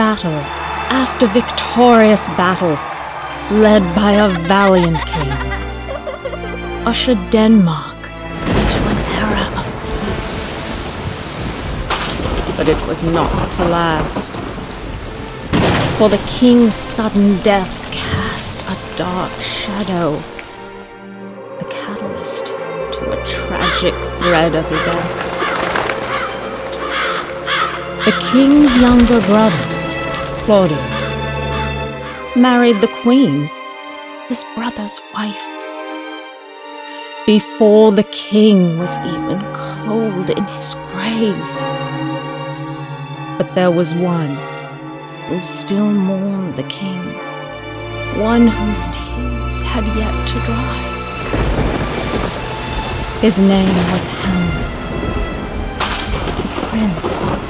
battle after victorious battle, led by a valiant king, ushered Denmark into an era of peace. But it was not to last, for the king's sudden death cast a dark shadow, the catalyst to a tragic thread of events. The king's younger brother, Claudius, married the queen, his brother's wife, before the king was even cold in his grave. But there was one who still mourned the king, one whose tears had yet to dry. His name was Hamlet, the prince